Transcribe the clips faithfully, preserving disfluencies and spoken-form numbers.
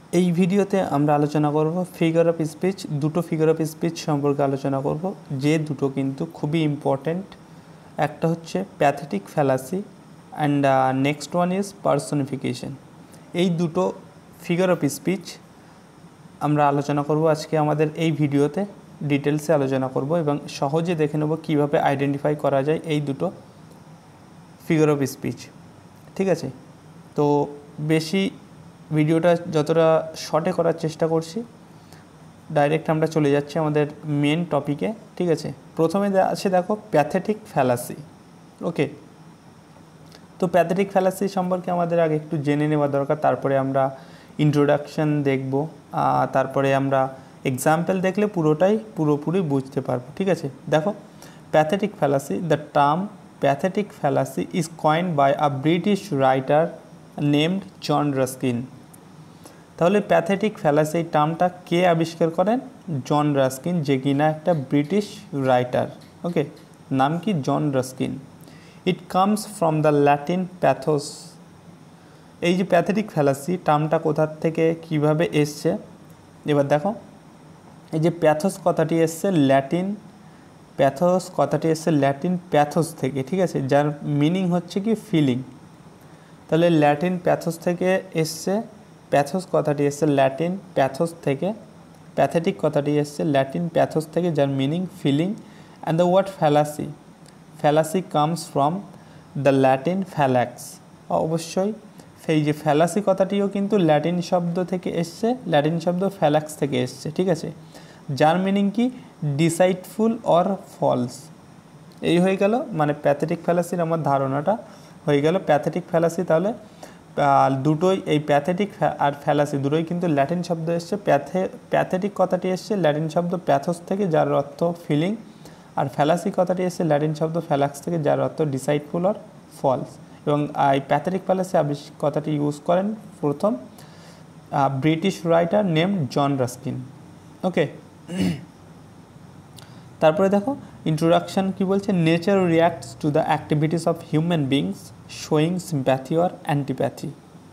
এই ভিডিওতে আমরা আলোচনা করব ফিগার অফ স্পিচ। দুটো ফিগার অফ স্পিচ সম্পর্কে আলোচনা করব, যে দুটো কিন্তু খুবই ইম্পর্ট্যান্ট। একটা হচ্ছে pathetic fallacy and next one is personification. এই দুটো ফিগার অফ স্পিচ আমরা আলোচনা করব আজকে আমাদের এই ভিডিওতে, ডিটেলসে আলোচনা করব এবং সহজে দেখে নেব কীভাবে আইডেন্টিফাই করা যায় এই দুটো ফিগার অফ স্পিচ। ঠিক আছে, তো বেশি ভিডিওটা যতটা শর্টে করার চেষ্টা করছি, ডাইরেক্ট আমরা চলে যাচ্ছি আমাদের মেন টপিকে। ঠিক আছে, প্রথমে আছে দেখো প্যাথেটিক ফ্যালাসি। ওকে, তো প্যাথেটিক ফ্যালাসি সম্পর্কে আমাদের আগে একটু জেনে নেওয়া দরকার, তারপরে আমরা ইন্ট্রোডাকশন দেখব, তারপরে আমরা এক্সাম্পল দেখলে পুরোটাই পুরোপুরি বুঝতে পারবো। ঠিক আছে, দেখো pathetic fallacy, the term pathetic fallacy is coined by a British writer named John Ruskin. তাহলে প্যাথেটিক ফ্যালাসি এই টার্মটা কে আবিষ্কার করেন? জন রাস্কিন, যে কিনা একটা ব্রিটিশ রাইটার। ওকে, নাম কি? John Ruskin. It comes from the Latin pathos. এই যে প্যাথেটিক ফ্যালাসি টার্মটা কোথার থেকে কিভাবে এসছে, এবার দেখো, এই যে প্যাথোস কথাটি এসছে ল্যাটিন, প্যাথোস কথাটি এসছে ল্যাটিন প্যাথোস থেকে। ঠিক আছে, যার মিনিং হচ্ছে কি ফিলিং। তাহলে ল্যাটিন প্যাথোস থেকে এসছে, প্যাথোস কথাটি এসছে ল্যাটিন প্যাথোস থেকে, প্যাথেটিক কথাটি এসছে ল্যাটিন প্যাথোস থেকে, যার meaning feeling. And the word fallacy, fallacy comes from the Latin fallax. অবশ্যই সেই যে ফ্যালাসি কথাটিও কিন্তু ল্যাটিন শব্দ থেকে এসছে, ল্যাটিন শব্দ ফ্যালাক্স থেকে এসছে। ঠিক আছে, যার মিনিং কি? Deceitful or false. এই হয়ে গেল মানে প্যাথেটিক ফ্যালাসির আমার ধারণাটা হয়ে গেল। প্যাথেটিক ফ্যালাসি তাহলে দুটোই, এই প্যাথেটিক আর ফ্যালাসি দুটোই কিন্তু ল্যাটিন শব্দ এসছে। প্যাথে প্যাথেটিক কথাটি এসছে ল্যাটিন শব্দ প্যাথোস থেকে, যার অর্থ ফিলিং, আর ফ্যালাসি কথাটি এসছে ল্যাটিন শব্দ ফ্যালাক্স থেকে, যার অর্থ ডিসাইডফুল অর ফলস। এবং এই প্যাথেটিক ফ্যালাসি কথাটি ইউজ করেন প্রথম British writer name John Ruskin. Okay, তারপরে দেখো ইন্ট্রোডাকশান কি বলছে? Nature reacts to the activities of human beings showing sympathy or antipathy.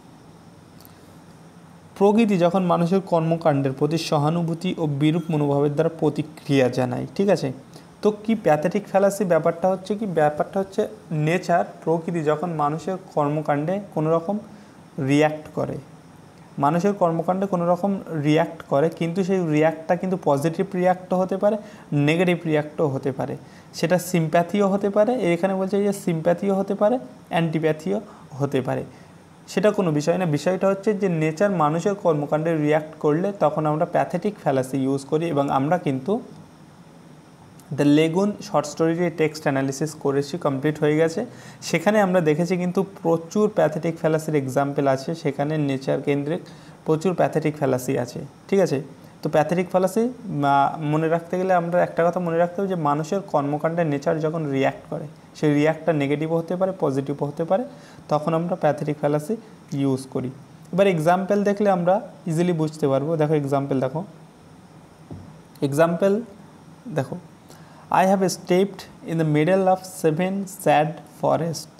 প্রকৃতি যখন মানুষের কর্মকাণ্ডের প্রতি সহানুভূতি ও বিরূপ মনোভাবের দ্বারা প্রতিক্রিয়া জানায়। ঠিক আছে, তো কি প্যাথেটিক ফ্যালাসি ব্যাপারটা হচ্ছে কি? ব্যাপারটা হচ্ছে নেচার, প্রকৃতি যখন মানুষের কর্মকাণ্ডে কোনো রকম রিয়্যাক্ট করে, মানুষের কর্মকাণ্ডে কোনো রকম রিয়্যাক্ট করে, কিন্তু সেই রিয়্যাক্টটা কিন্তু পজিটিভ রিয়্যাক্টও হতে পারে, নেগেটিভ রিয়্যাক্টও হতে পারে, সেটা সিম্প্যাথিও হতে পারে, এখানে বলছে যে সিম্প্যাথিও হতে পারে, অ্যান্টিপ্যাথিও হতে পারে, সেটা কোনো বিষয় না। বিষয়টা হচ্ছে যে নেচার মানুষের কর্মকাণ্ডে রিয়্যাক্ট করলে তখন আমরা প্যাথেটিক ফ্যালাসি ইউজ করি। এবং আমরা কিন্তু দ্য লেগুন শর্ট স্টোরির টেক্সট অ্যানালিসিস করেছি, কমপ্লিট হয়ে গেছে। সেখানে আমরা দেখেছি কিন্তু প্রচুর প্যাথেটিক ফ্যালাসির এক্সাম্পল আছে, সেখানে নেচার কেন্দ্রিক প্রচুর প্যাথেটিক ফ্যালাসি আছে। ঠিক আছে, তো প্যাথেটিক ফ্যালাসি মনে রাখতে গেলে আমরা একটা কথা মনে রাখতে হবে যে মানুষের কর্মকাণ্ডে নেচার যখন রিয়্যাক্ট করে, সেই রিয়্যাক্টটা নেগেটিভও হতে পারে, পজিটিভও হতে পারে, তখন আমরা প্যাথেটিক ফ্যালাসি ইউজ করি। এবার এক্সাম্পল দেখলে আমরা ইজিলি বুঝতে পারবো। দেখো এক্সাম্পল, দেখো এক্সাম্পল দেখো I have stepped in the middle of seven sad forests.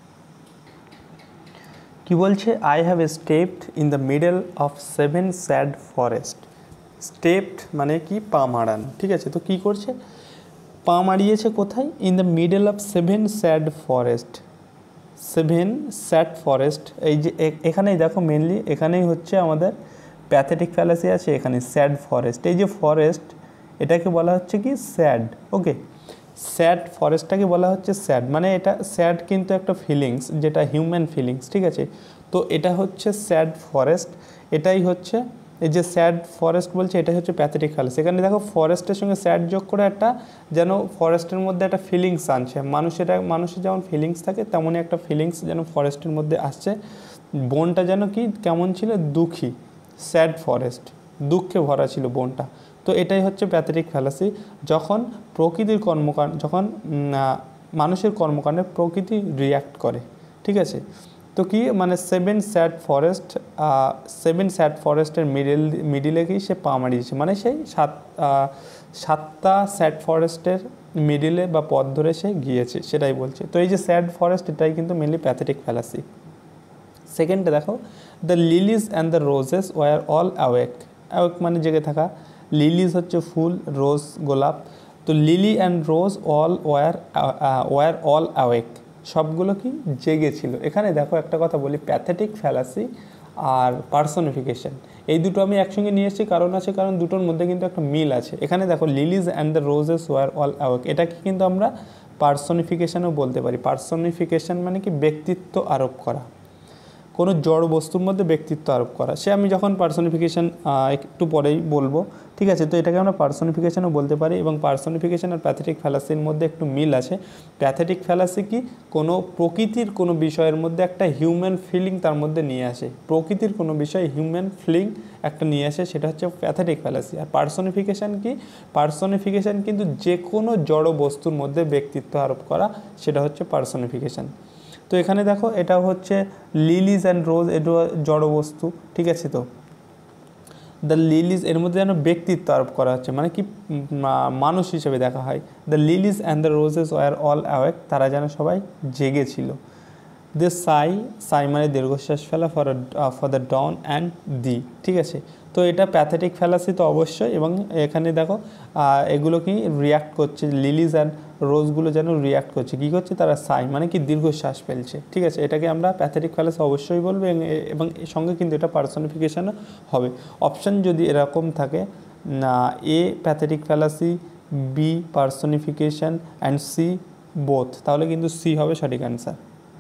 কি বলছে? I have stepped in the middle of seven sad forest. Stepped মানে কি? পা মারান। ঠিক আছে, তো কি করছে? পা মারিয়েছে কোথায়? in the middle of seven sad forest. seven sad forest, এই যে এখানেই দেখো মেনলি এখানেই হচ্ছে আমাদের প্যাথেটিক ফ্যালাসি আছে, এখানে স্যাড ফরেস্ট। এই যে ফরেস্ট, এটাকে বলা হচ্ছে কি? স্যাড। ওকে, স্যাড ফরেস্টটাকে বলা হচ্ছে স্যাড, মানে এটা স্যাড কিন্তু একটা ফিলিংস, যেটা হিউম্যান ফিলিংস। ঠিক আছে, তো এটা হচ্ছে স্যাড ফরেস্ট, এটাই হচ্ছে এই যে স্যাড ফরেস্ট বলছে, এটাই হচ্ছে প্যাথেটিক ফ্যালাসি। এখানে দেখো ফরেস্টের সঙ্গে স্যাড যোগ করে একটা যেন ফরেস্টের মধ্যে একটা ফিলিংস আনছে। মানুষের মানুষের যেমন ফিলিংস থাকে, তেমনই একটা ফিলিংস যেন ফরেস্টের মধ্যে আসছে। বনটা যেন কি কেমন ছিল? দুঃখী, স্যাড ফরেস্ট, দুঃখে ভরা ছিল বনটা। তো এটাই হচ্ছে প্যাথেটিক ফ্যালাসি, যখন প্রকৃতির কর্মকাণ্ড, যখন মানুষের কর্মকাণ্ডে প্রকৃতি রিয়্যাক্ট করে। ঠিক আছে, তো কি মানে seven sad forest, seven sad ফরেস্টের মিডিল মিডিলে কি সে পা মারিয়েছে, মানে সেই সাত সাতটা স্যাড ফরেস্টের মিডিলে বা পথ ধরে সে গিয়েছে, সেটাই বলছে। তো এই যে স্যাড ফরেস্ট, এটাই কিন্তু মেনলি প্যাথেটিক ফ্যালাসি। সেকেন্ডে দেখো, the lilies and the roses were all awake. Awake মানে জেগে থাকা, লিলিজ হচ্ছে ফুল, রোজ গোলাপ। তো lily and rose all were were all awake, সবগুলো কি জেগেছিল। এখানে দেখো একটা কথা বলি, প্যাথেটিক ফ্যালাসি আর পার্সনিফিকেশন এই দুটো আমি একসঙ্গে নিয়ে এসেছি, কারণ আছে কারণ দুটোর মধ্যে কিন্তু একটা মিল আছে। এখানে দেখো lilies and the roses were all awake, এটাকে কিন্তু আমরা পার্সনিফিকেশনও বলতে পারি। পার্সনিফিকেশন মানে কি ব্যক্তিত্ব আরোপ করা, কোনো জড় বস্তুর মধ্যে ব্যক্তিত্ব আরোপ করা। সে আমি যখন পার্সনিফিকেশন একটু পরেই বলবো, ঠিক আছে। তো এটাকে আমরা পার্সনিফিকেশনও বলতে পারি। এবং পার্সনিফিকেশন আর প্যাথেটিক ফ্যালাসির মধ্যে একটু মিল আছে। প্যাথেটিক ফ্যালাসি কি কোনো প্রকৃতির কোনো বিষয়ের মধ্যে একটা হিউম্যান ফিলিং তার মধ্যে নিয়ে আসে, প্রকৃতির কোনো বিষয়ে হিউম্যান ফিলিং একটা নিয়ে আসে, সেটা হচ্ছে প্যাথেটিক ফ্যালাসি। আর পার্সনিফিকেশন কি, পার্সনিফিকেশন কিন্তু যে কোনো জড় বস্তুর মধ্যে ব্যক্তিত্ব আরোপ করা, সেটা হচ্ছে পার্সনিফিকেশন। তো এখানে দেখো এটা হচ্ছে লিলিজ অ্যান্ড রোজ, এটা জড় বস্তু, ঠিক আছে। তো দ্য লিলিজ এর মধ্যে যেন ব্যক্তিত্ব আরোপ করা হচ্ছে, মানে কি মানুষ হিসেবে দেখা হয়। The lilies and the roses were all awake, তারা যেন সবাই জেগেছিল। দ্য সাই, সাই মানে দীর্ঘশ্বাস ফেলা, for for the dawn and the, ঠিক আছে। তো এটা প্যাথেটিক ফ্যালাসি তো অবশ্যই। এবং এখানে দেখো এগুলো কি রিয়াক্ট করছে, লিলিজ অ্যান্ড রোজগুলো যেন রিয়াক্ট করছে, কী করছে তারা, সাই মানে কি দীর্ঘশ্বাস ফেলছে, ঠিক আছে। এটাকে আমরা প্যাথেটিক ফ্যালাসি অবশ্যই বলবো। এবং এর সঙ্গে কিন্তু এটা পার্সনিফিকেশনও হবে। অপশান যদি এরকম থাকে না, A pathetic fallacy, B personification and C both, তাহলে কিন্তু সি হবে সঠিক answer.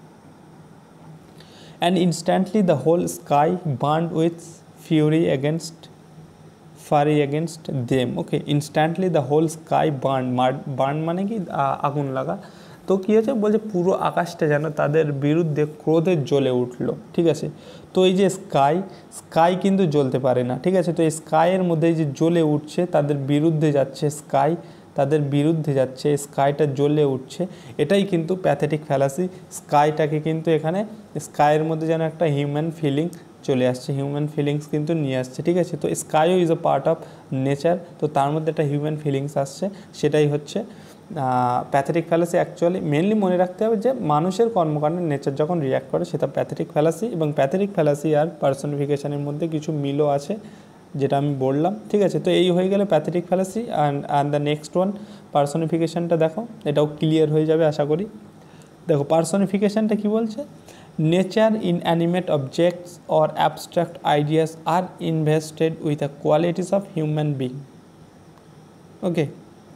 And instantly the whole sky burned with fury against fury against them. Okay, instantly the whole sky burned, burn মানে কি আগুন লাগা। তো কী হয়েছে বলছে, পুরো আকাশটা যেন তাদের বিরুদ্ধে ক্রোধে জ্বলে উঠলো, ঠিক আছে। তো এই যে স্কাই, স্কাই কিন্তু জ্বলতে পারে না, ঠিক আছে। তো এই স্কাইয়ের মধ্যে যে জ্বলে উঠছে, তাদের বিরুদ্ধে যাচ্ছে স্কাই, তাদের বিরুদ্ধে যাচ্ছে, স্কাইটা জ্বলে উঠছে, এটাই কিন্তু প্যাথেটিক ফ্যালাসি। স্কাইটাকে কিন্তু এখানে স্কাইয়ের মধ্যে যেন একটা হিউম্যান ফিলিং চলে আসছে, হিউম্যান ফিলিংস কিন্তু নিয়ে আসছে, ঠিক আছে। তো স্কাইও is a part of nature, তো তার মধ্যে একটা হিউম্যান ফিলিংস আসছে, সেটাই হচ্ছে প্যাথেটিক ফ্যালাসি। অ্যাকচুয়ালি মেনলি মনে রাখতে হবে যে মানুষের কর্মকাণ্ডে নেচার যখন রিয়াক্ট করে, সেটা প্যাথেটিক ফ্যালাসি। এবং প্যাথেটিক ফ্যালাসি আর পার্সনিফিকেশনের মধ্যে কিছু মিলও আছে, যেটা আমি বললাম, ঠিক আছে। তো এই হয়ে গেলে pathetic fallacy. And and the next one পার্সনিফিকেশনটা দেখো, এটাও ক্লিয়ার হয়ে যাবে আশা করি। দেখো পার্সনিফিকেশনটা কি বলছে, nature inanimate objects or abstract ideas are invested with the qualities of human being. Okay,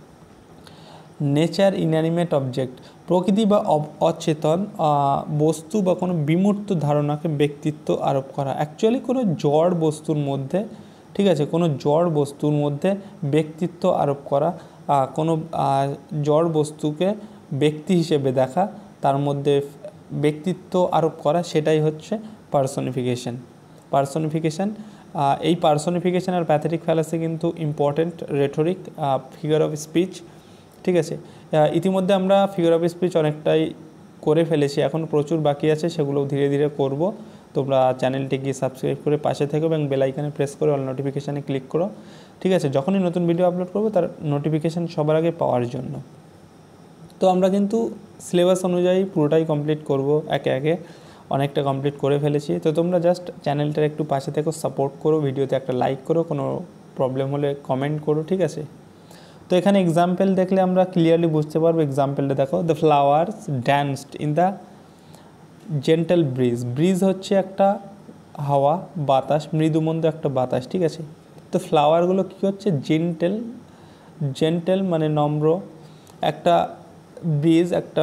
nature inanimate object, প্রকৃতি বা অচেতন বস্তু বা কোনো বিমূর্ত ধারণাকে ব্যক্তিত্ব আরোপ করা। অ্যাকচুয়ালি কোনো জড় বস্তুর মধ্যে, ঠিক আছে, কোনো জড় বস্তুর মধ্যে ব্যক্তিত্ব আরোপ করা, কোনো জড় বস্তুকে ব্যক্তি হিসেবে দেখা, তার মধ্যে ব্যক্তিত্ব আরোপ করা, সেটাই হচ্ছে পার্সনিফিকেশন। পার্সনিফিকেশন এই পার্সনিফিকেশন আর প্যাথেটিক ফ্যালাসি কিন্তু important rhetoric, figure of speech, ঠিক আছে। ইতিমধ্যে আমরা ফিগার অফ স্পিচ অনেকটাই করে ফেলেছি, এখন প্রচুর বাকি আছে, সেগুলো ধীরে ধীরে করব। তোমরা চ্যানেলটিকে সাবস্ক্রাইব করে পাশে থেকো এবং বেল আইকনে প্রেস করে অল নোটিফিকেশানে ক্লিক করো, ঠিক আছে, যখনই নতুন ভিডিও আপলোড করবো তার নোটিফিকেশান সবার আগে পাওয়ার জন্য। তো আমরা কিন্তু সিলেবাস অনুযায়ী পুরোটাই কমপ্লিট করব, একে একে অনেকটা কমপ্লিট করে ফেলেছি। তো তোমরা জাস্ট চ্যানেলটার একটু পাশে থেকো, সাপোর্ট করো, ভিডিওতে একটা লাইক করো, কোনো প্রবলেম হলে কমেন্ট করো, ঠিক আছে। তো এখানে এক্সাম্পল দেখলে আমরা ক্লিয়ারলি বুঝতে পারবো। এক্সাম্পলটা দেখো, the flowers danced in the gentle breeze. Breeze হচ্ছে একটা হাওয়া, বাতাস, মৃদুমন্দ একটা বাতাস, ঠিক আছে। তো ফ্লাওয়ারগুলো কী হচ্ছে, জেন্টেল, জেন্টেল মানে নম্র, একটা ব্রিজ, একটা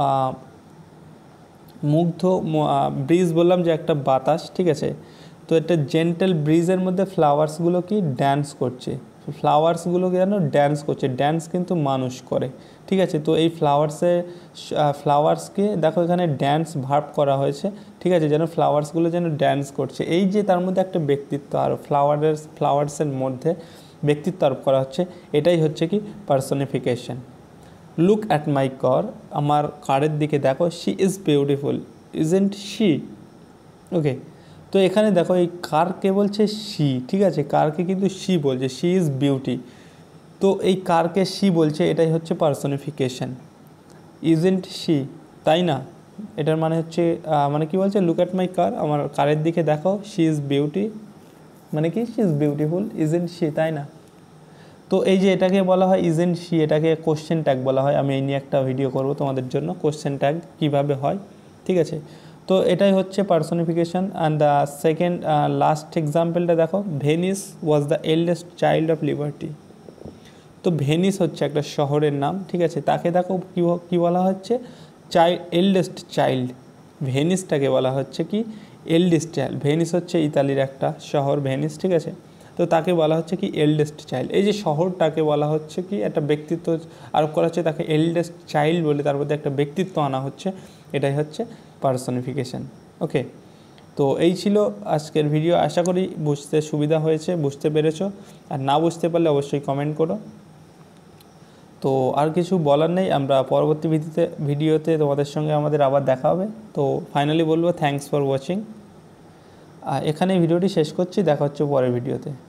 মুগ্ধ ব্রিজ বললাম যে একটা বাতাস, ঠিক আছে। তো একটা জেন্টেল ব্রিজের মধ্যে ফ্লাওয়ার্সগুলো কি ড্যান্স করছে, ফ্লাওয়ার্সগুলো যেন ড্যান্স করছে, ড্যান্স কিন্তু মানুষ করে, ঠিক আছে। তো এই ফ্লাওয়ার্সে ফ্লাওয়ার্সকে দেখো এখানে ড্যান্স ভার্ব করা হয়েছে, ঠিক আছে, যেন ফ্লাওয়ার্সগুলো যেন ড্যান্স করছে, এই যে তার মধ্যে একটা ব্যক্তিত্ব আর ফ্লাওয়ারের ফ্লাওয়ার্সের মধ্যে ব্যক্তিত্ব আরোপ করা হচ্ছে, এটাই হচ্ছে কি personification. Look at my car, আমার কারের দিকে দেখো, she is beautiful, isn't she. Okay, তো এখানে দেখো এই কারকে বলছে শি, ঠিক আছে, কারকে কিন্তু শি বলছে, শি ইজ বিউটি। তো এই কারকে শি বলছে, এটাই হচ্ছে পার্সনিফিকেশন। ইজন্ট শি, তাই না? এটার মানে হচ্ছে মানে কি বলছে, লুক অ্যাট মাই কার, আমার কারের দিকে দেখো, শি ইজ বিউটি, মানে কি she is beautiful, isn't she, তাই না? তো এই যে এটাকে বলা হয় ইজেন্ট শি, এটাকে কোশ্চেন ট্যাগ বলা হয়। আমি এই নিয়ে একটা ভিডিও করব তোমাদের জন্য, কোশ্চেন ট্যাগ কীভাবে হয়, ঠিক আছে? তো এটাই হচ্ছে personification. And the second last এক্সাম্পলটা দেখো, Venice was the eldest child of liberty. তো ভেনিস হচ্ছে একটা শহরের নাম, ঠিক আছে? তাকে দেখো কী কী বলা হচ্ছে, চাইল্ড, এল্ডেস্ট চাইল্ড। ভেনিসটাকে বলা হচ্ছে কি এল্ডেস্ট চাইল্ড। ভেনিস হচ্ছে ইতালির একটা শহর ভেনিস, ঠিক আছে? তো তাকে বলা হচ্ছে কি এল্ডেস্ট চাইল্ড। এই যে শহরটাকে বলা হচ্ছে কি একটা ব্যক্তিত্ব আরোপ করা হচ্ছে, তাকে এল্ডেস্ট চাইল্ড বলে তার মধ্যে একটা ব্যক্তিত্ব আনা হচ্ছে, এটাই হচ্ছে পার্সোনিফিকেশন। ওকে, তো এই ছিল আজকের ভিডিও। আশা করি বুঝতে সুবিধা হয়েছে, বুঝতে পেরেছো। আর না বুঝতে পারলে অবশ্যই কমেন্ট করো। তো আর কিছু বলার নেই, আমরা পরবর্তী ভিডিওতে ভিডিওতে তোমাদের সঙ্গে আমাদের আবার দেখা হবে। তো ফাইনালি বলবো থ্যাঙ্কস ফর ওয়াচিং। এখানে ভিডিওটি শেষ করছি, দেখা হচ্ছে পরের ভিডিওতে।